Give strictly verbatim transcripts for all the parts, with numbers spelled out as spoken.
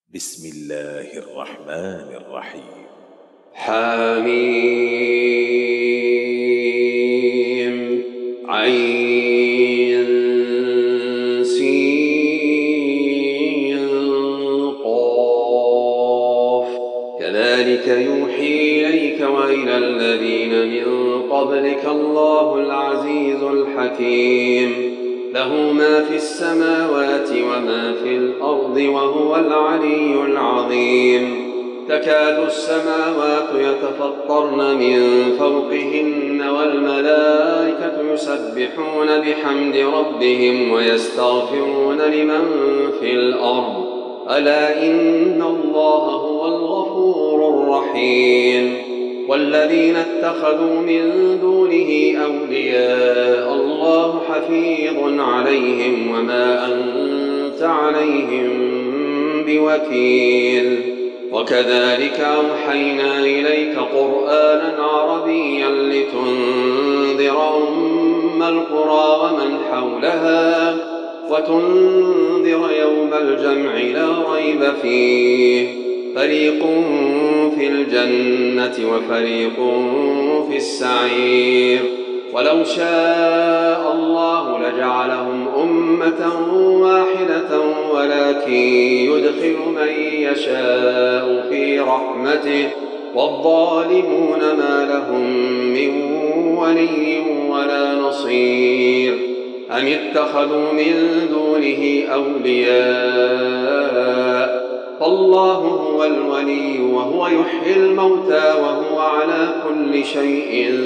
بسم الله الرحمن الرحيم. حميم عين سين قاف كذلك يوحي إليك وإلى الذين من قبلك الله العزيز الحكيم له ما في السماوات وما في الأرض وهو العلي العظيم. تكاد السماوات يتفطرن من فوقهن والملائكة يسبحون بحمد ربهم ويستغفرون لمن في الأرض ألا إن الله هو الغفور الرحيم. والذين اتخذوا من دونه أولياء الله حفيظ عليهم وما أنت عليهم بوكيل. وكذلك أوحينا إليك قرآنا عربيا لتنذر أم القرى ومن حولها وتنذر يوم الجمع لا ريب فيه فريق في الجنة وفريق في السعير. ولو شاء الله لجعلهم أمة واحدة ولكن يدخل من يشاء في رحمته والظالمون ما لهم من ولي ولا نصير. أم اتخذوا من دونه أولياء فالله هو الولي وهو يحيي الموتى وهو على كل شيء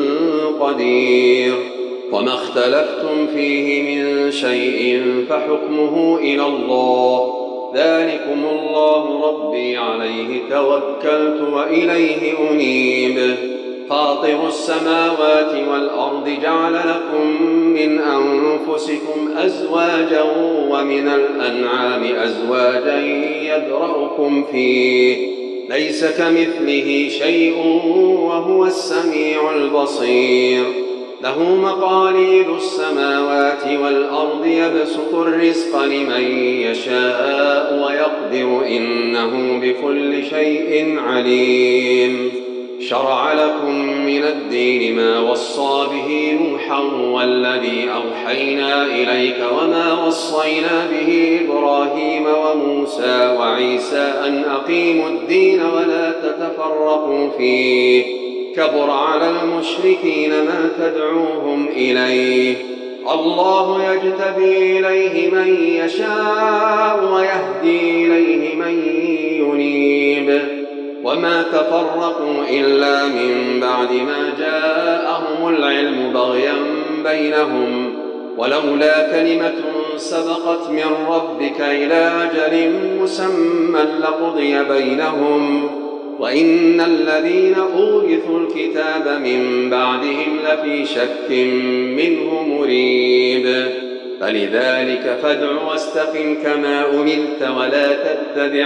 قدير. وما اختلفتم فيه من شيء فحكمه إلى الله ذلكم الله ربي عليه توكلت وإليه أنيب. فاطر السماوات والأرض جعل لكم من أنفسكم أزواجا ومن الأنعام أزواجا يذرأكم فيه ليس كمثله شيء وهو السميع البصير. له مقاليد السماوات والأرض يبسط الرزق لمن يشاء ويقدر إنه بكل شيء عليم. شرع لكم من الدين ما وصى به نوحا والذي أوحينا إليك وما وصينا به إبراهيم وموسى وعيسى أن أقيموا الدين ولا تتفرقوا فيه كبر على المشركين ما تدعوهم إليه. الله يجتبي إليه من يشاء ويهدي إليه من ينيب. وما تفرقوا إلا من بعد ما جاءهم العلم بغيا بينهم ولولا كلمة سبقت من ربك إلى أجل مسمى لقضي بينهم وإن الذين أورثوا الكتاب من بعدهم لفي شك منه مريب. فلذلك فادع واستقم كما أمرت ولا تتبع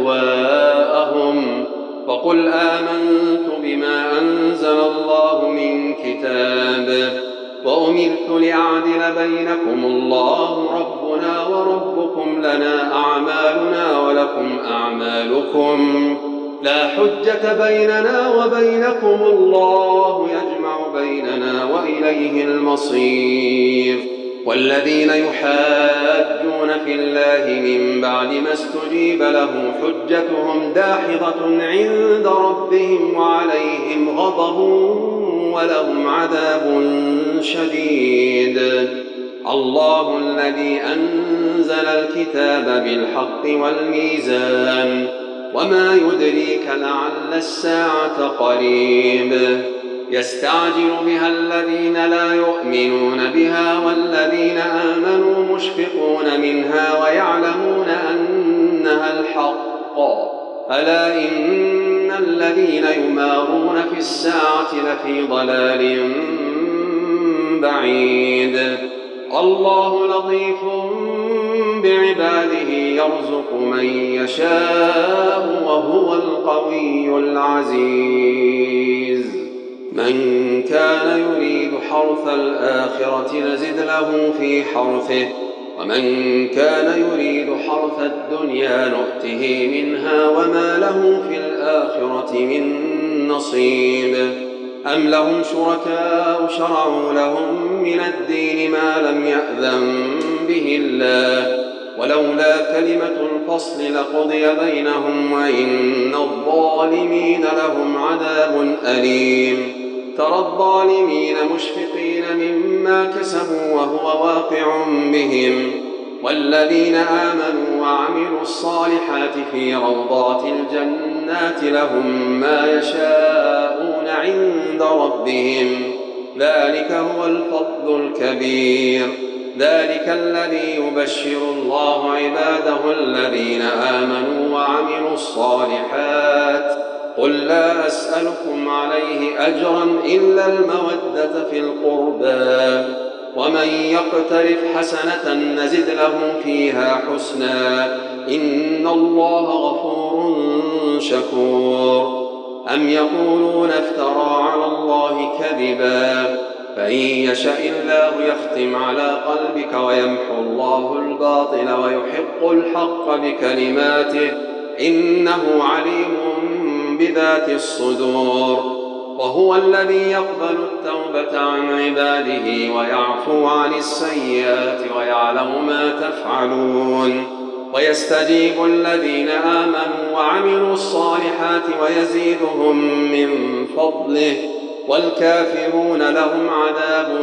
أهواءهم وقل آمنت بما أنزل الله من كتاب وأمرت لأعدل بينكم الله ربنا وربكم لنا أعمالنا ولكم أعمالكم لا حجة بيننا وبينكم الله يجمع بيننا وإليه المصير. والذين يحاجون في الله من بعد ما استجيب له حجتهم داحضة عند ربهم وعليهم غضب ولهم عذاب شديد. الله الذي أنزل الكتاب بالحق والميزان وما يدريك لعل الساعة قريب. يستعجل بها الذين لا يؤمنون بها والذين آمنوا مشفقون منها ويعلمون أنها الحق ألا إن الذين يمارون في الساعة لفي ضلال بعيد. الله لطيف بعباده يرزق من يشاء وهو القوي العزيز. من كان يريد حرث الآخرة نزد له في حرثه ومن كان يريد حرث الدنيا الدنيا نؤته منها وما له في الآخرة من نصيب أم لهم شركاء شرعوا لهم من الدين ما لم يأذن به الله ولولا كلمة الفصل لقضي بينهم وإن الظالمين لهم عذاب أليم ترى الظالمين مشفقين مما كسبوا وهو واقع بهم والذين آمنوا وعملوا الصالحات في روضات الجنات لهم ما يشاءون عند ربهم ذلك هو الفضل الكبير ذلك الذي يبشر الله عباده الذين آمنوا وعملوا الصالحات قل لا أسألكم عليه أجرا إلا المودة في القربى ومن يقترف حسنة نزد له فيها حسنا إن الله غفور شكور أم يقولون افترى على الله كذبا فإن يشأ الله يختم على قلبك ويمحو الله الباطل ويحق الحق بكلماته إنه عليم بذات الصدور وهو الذي يقبل التوبة عن عباده ويعفو عن السيئات ويعلم ما تفعلون ويستجيب الذين آمنوا وعملوا الصالحات ويزيدهم من فضله والكافرون لهم عذاب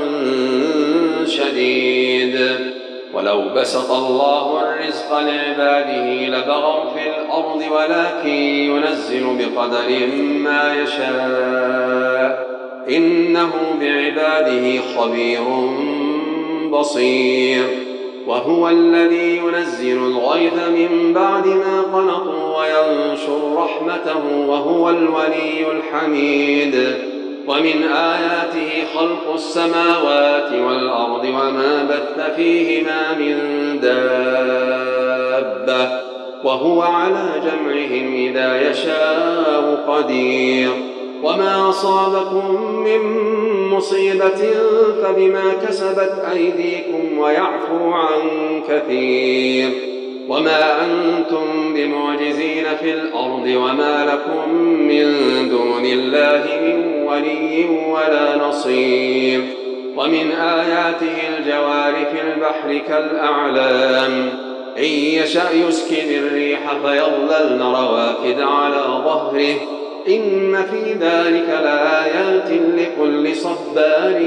شديد ولو بسط الله الرزق لعباده لبغوا في الأرض ولكن ينزل بقدر ما يشاء إنه بعباده خبير بصير وهو الذي ينزل الغيث من بعد ما قنطوا وينشر رحمته وهو الولي الحميد ومن آياته خلق السماوات والأرض وما بث فيهما من دابة وهو على جمعهم إذا يشاء قدير وما أصابكم من مصيبة فبما كسبت أيديكم ويعفو عن كثير وما أنتم بمعجزين في الأرض وما لكم من دون الله من ولي ولا نصير ومن آياته الجوار في البحر كالأعلام إن يشأ يسكن الريح فيظللن رواكد على ظهره إن في ذلك لآيات لكل صبار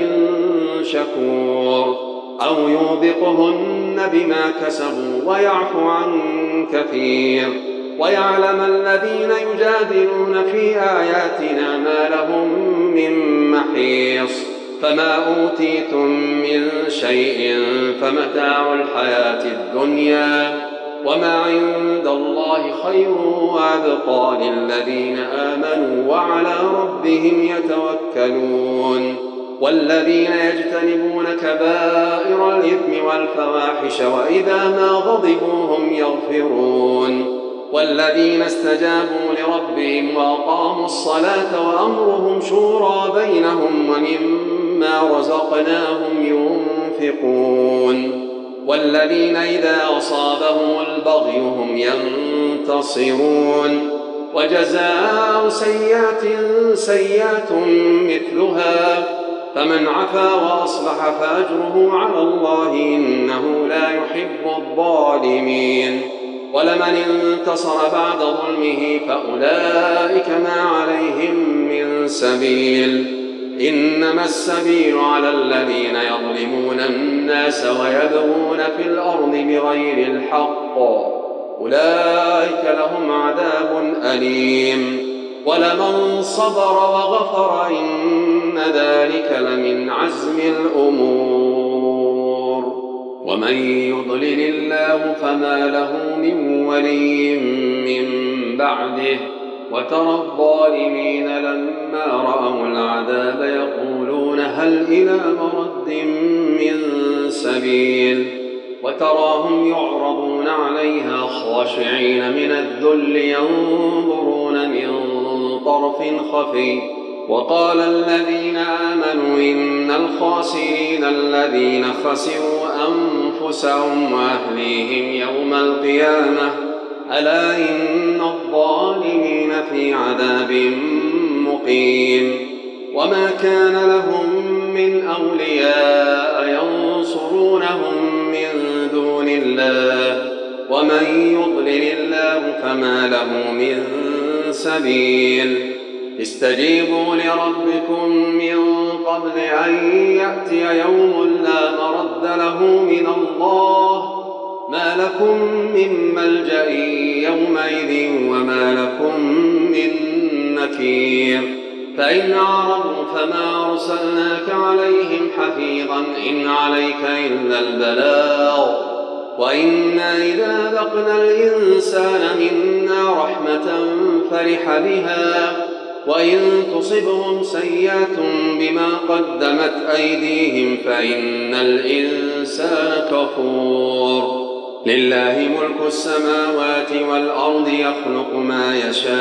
شكور أو يوبقهن بما كسبوا ويعفو عن كثير ويعلم الذين يجادلون في آياتنا ما لهم من محيص فما أوتيتم من شيء فمتاع الحياة الدنيا وما عند الله خير وأبقى للذين آمنوا وعلى ربهم يتوكلون والذين يجتنبون كبائر الإثم والفواحش وإذا ما غضبوا هم يغفرون والذين استجابوا لربهم وأقاموا الصلاة وأمرهم شورى بينهم ومما رزقناهم ينفقون والذين إذا أصابهم البغي هم ينتصرون وجزاء سيئة سيئة مثلها فمن عفا وأصلح فأجره على الله إنه لا يحب الظالمين ولمن انتصر بعد ظلمه فأولئك ما عليهم من سبيل إنما السبيل على الذين يظلمون الناس ويبغون في الأرض بغير الحق أولئك لهم عذاب أليم ولمن صبر وغفر إن ذلك لمن عزم الأمور ومن يضلل الله فما له من ولي من بعده وترى الظالمين لما رأوا العذاب يقولون هل إلى مرد من سبيل وتراهم يعرضون عليها خاشعين من الذل ينظرون من طرف خفي وقال الذين آمنوا إن الخاسرين الذين خسروا أنفسهم وأهليهم يوم القيامة ألا إن الظالمين في عذاب مقيم وما كان لهم من أولياء ينصرونهم من دون الله ومن يضلل الله فما له من سبيل استجيبوا لربكم من قبل أن يأتي يوم لا مرد له من الله ما لكم من ملجأ يومئذ وما لكم من نكير فإن أعرضوا فما أرسلناك عليهم حفيظا إن عليك إلا البلاغ وإنا إذا ذقنا الإنسان منا رحمة فرح بها وإن تصبهم سيئة بما قدمت أيديهم فإن الإنسان كفور لله ملك السماوات والأرض يخلق ما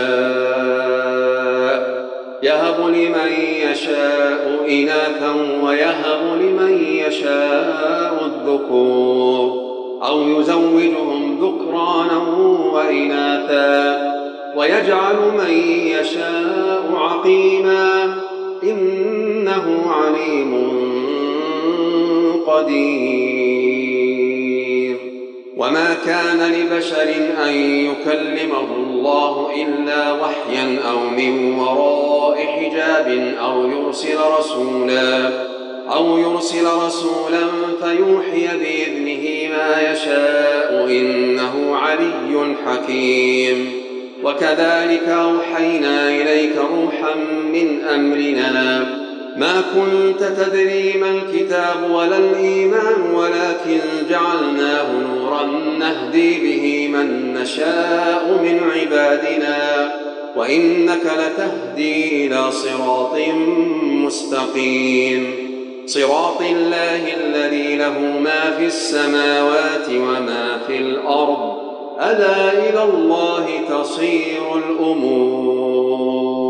يشاء يهب لمن يشاء إناثا ويهب لمن يشاء الذكور أو يزوجهم ذكرانا وإناثا ويجعل من يشاء عقيما إنه عليم قدير وما كان لبشر أن يكلمه الله إلا وحيا أو من وراء حجاب أو يرسل رسولا أو يرسل رسولا فيوحي بإذنه ما يشاء إنه علي حكيم وكذلك أوحينا إليك روحا من أمرنا ما كنت تدري ما الكتاب ولا الإيمان ولكن جعلناه نورا نهدي به من نشاء من عبادنا وإنك لتهدي إلى صراط مستقيم صراط الله الذي له ما في السماوات وما في الأرض ألا إلى الله تصير الأمور